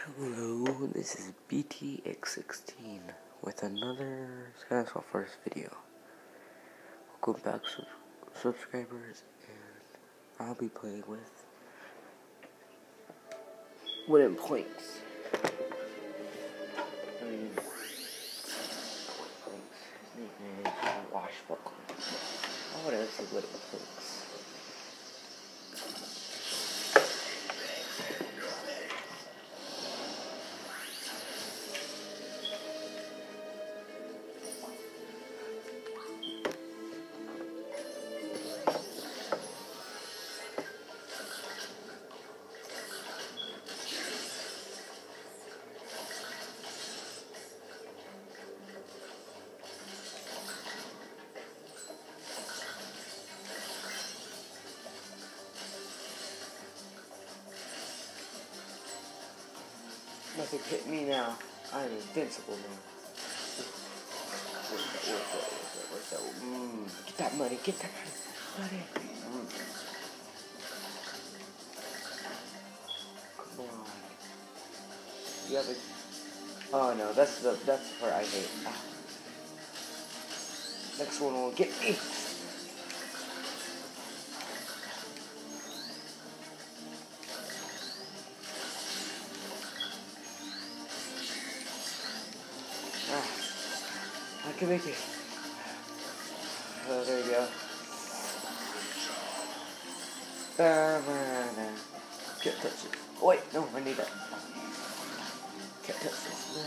Hello, this is BTX16 with another Skyfall First video. Welcome back, subscribers, and I'll be playing with wooden planks. Washbuckle. Oh, what else is wooden planks? Nothing hit me now. I am invincible now. Where's that? Get that money. Get that money. Come on. You have a... Oh no, that's the part I hate. Ah. Next one will get me. I can make it. Oh, there you go. Can't touch it. Oh, wait, no, I need that. Can't touch this.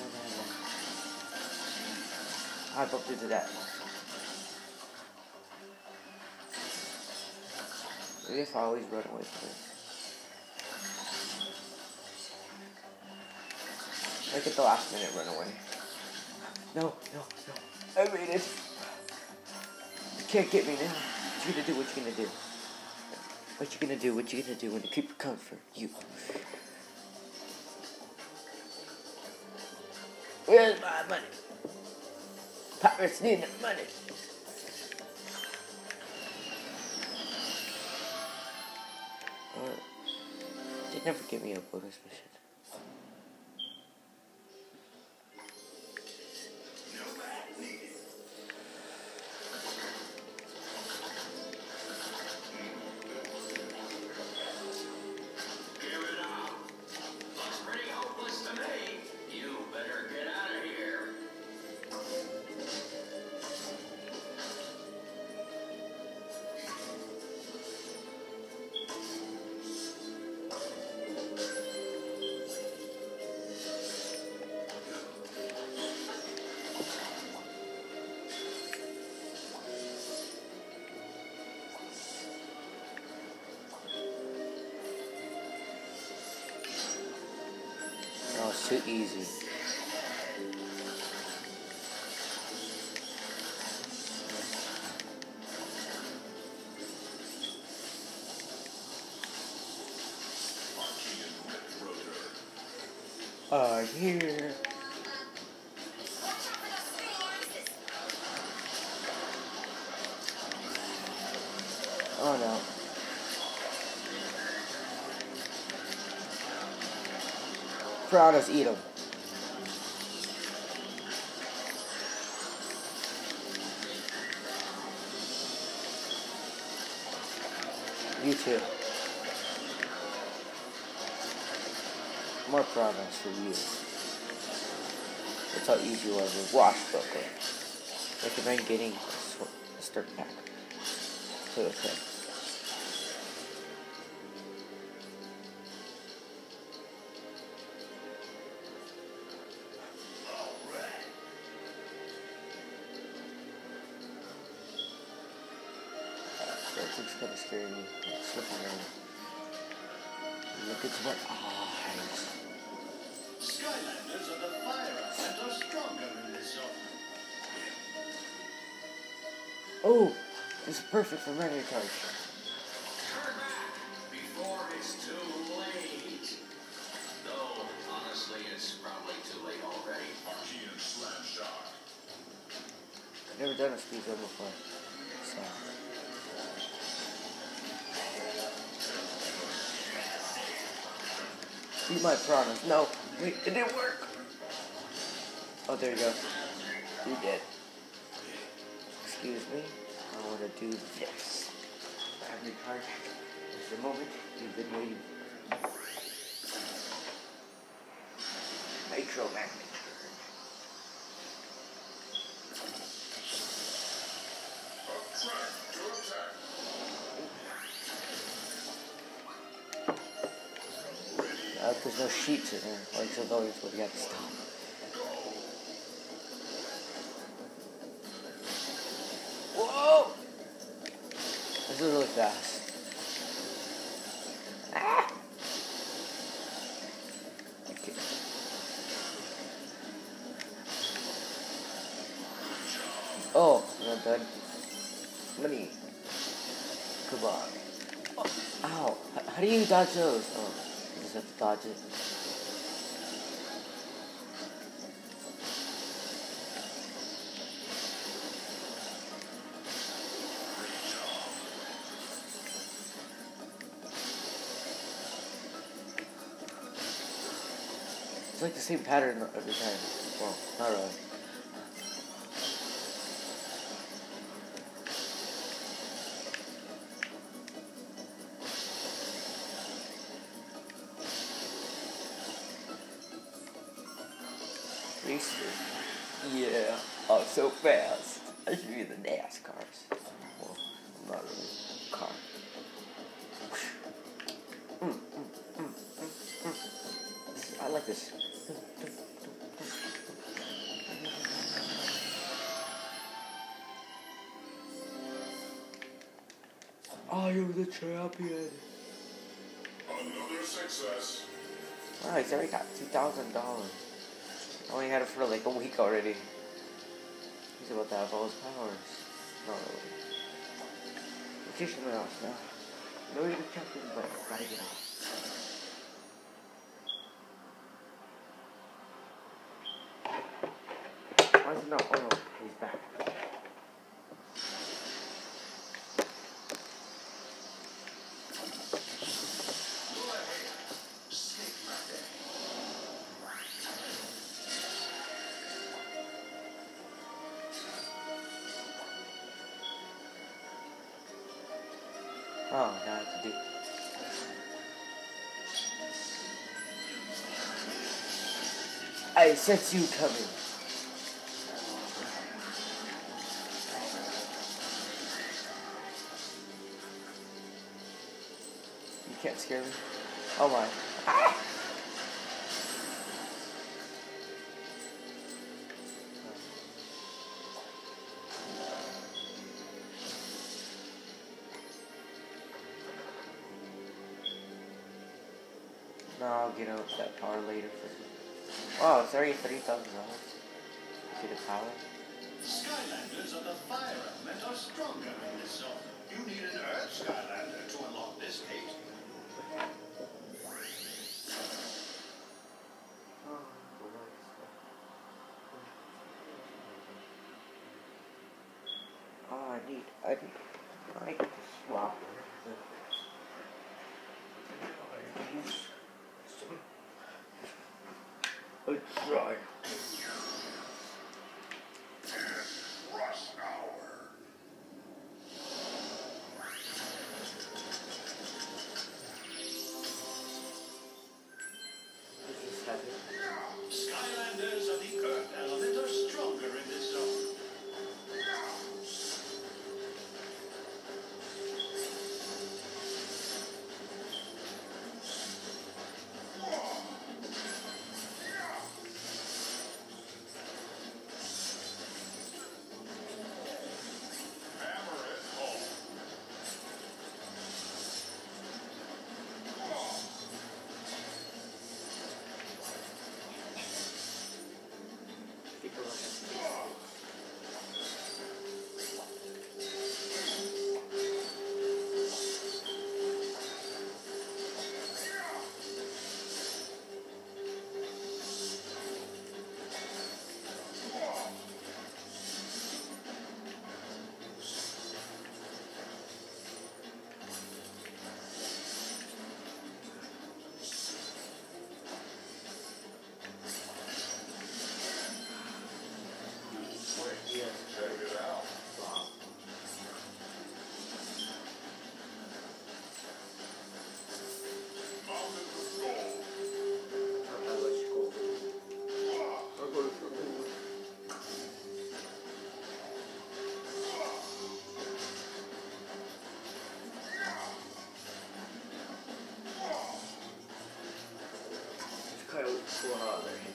I bumped into that. I guess I always run away from it. Like at the last minute, run away. No. I made it. You can't get me now. What you gonna do? What you gonna do? What you gonna do? What you gonna do when the creeper comes for you? Where's my money? Pirates need the money. They never give me a bonus mission. Oh, it's too easy. Here. Oh no. Piranhas eat them. You too. More piranhas for you. That's how easy it was with Washbuckle. Recommend getting a start pack. So okay. That thing's kind of scaring me. It's slipping around. Look into my eyes. Skylanders of the fire and are stronger in this zone. Oh, this is perfect for Mario Kart. Turn back before it's too late. Though, honestly, it's probably too late already. Archean Slam Shock. I've never done a speed zone before. So. Eat my piranhas. No, wait, it didn't work. Oh, there you go. You did. Excuse me. I want to do this. Grab your card. Just a moment. You've been waiting. Nitro magnet. There's no sheets in there. Like, so those would have to stop. Whoa! This is really fast. Ah! Okay. Oh, I'm not done. Money. Come on. Oh, ow. How do you dodge those? Oh, you just have to dodge it. It's like the same pattern every time. Well, not really. Yeah, I'm so fast. I should be the NASCARs. Well, I'm not really a car. I like this. I am the champion. Another success. Wow, he's already got $2,000. Only had it for like a week already. He's about to have all his powers. Not really. We're teaching him else now. No need to champion, but gotta get off. Why is it not? Oh no, he's back. Oh, now I have to do. I sense you coming. You can't scare me. Oh my. Ah! No, I'll get out that power later. Wow, it's already $30,000. Get a power. Skylanders of the fire element are stronger in this zone. You need an Earth Skylander to unlock this gate. Oh, I need to swap. Let's try. Rush hour. Skylanders of the Earth element are stronger in this zone. going on there?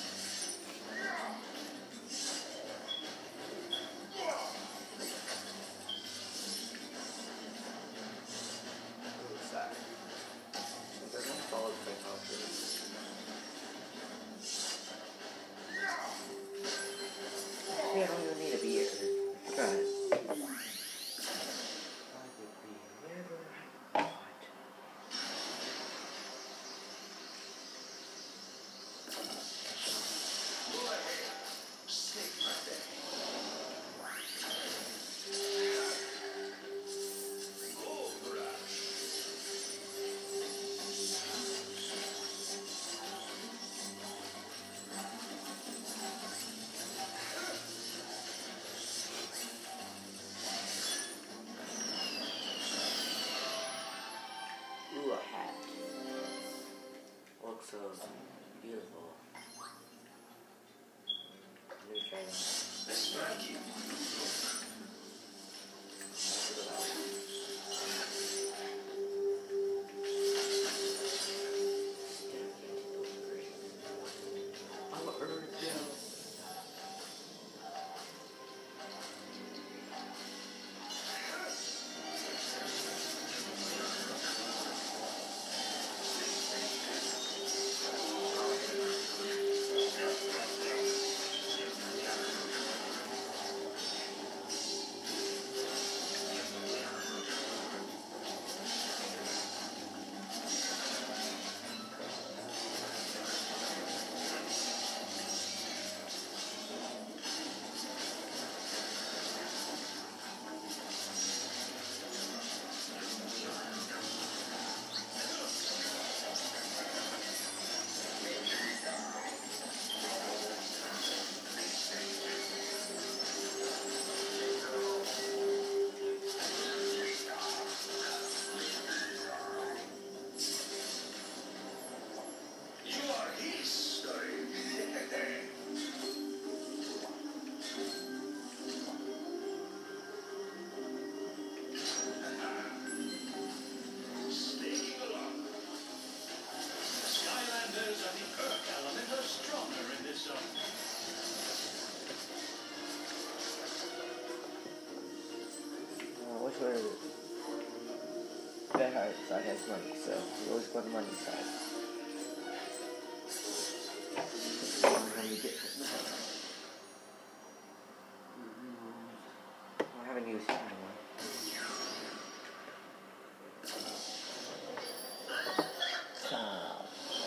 I don't even need a beer. Got it. Ooh, a hat. Looks so beautiful. Let me try that. Thank you. I'm a bird, Joe. Which way is it? That side has money, so we always go on the money side. I haven't used it anymore. Stop.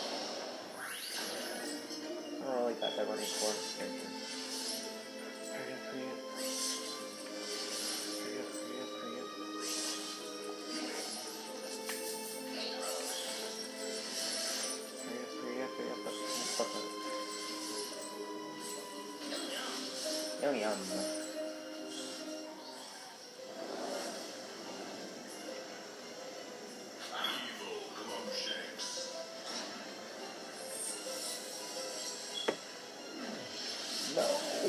I don't really got that money for it. Hurry up, hurry up. Hurry up, hurry up, hurry up. Hurry up, hurry up, hurry up. Yum yum. No.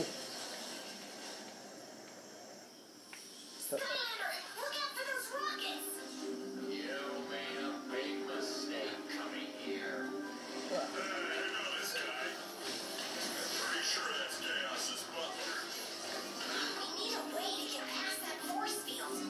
Look out for those rockets! You made a big mistake coming here. I know this guy. I'm pretty sure that's Chaos's butler. We need a way to get past that force field.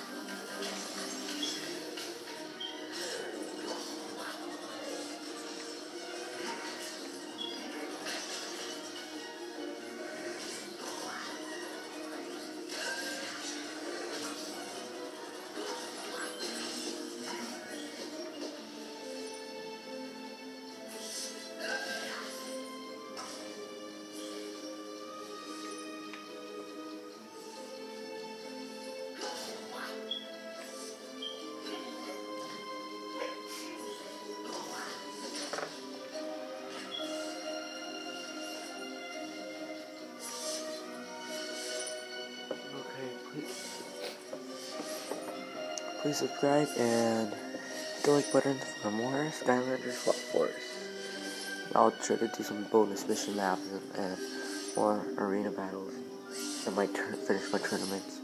Please subscribe and hit the like button for more Skylanders Swap Force. I'll try to do some bonus mission maps and more arena battles. I might finish my tournaments.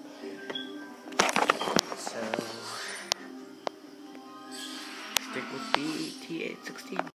So stick with BT816.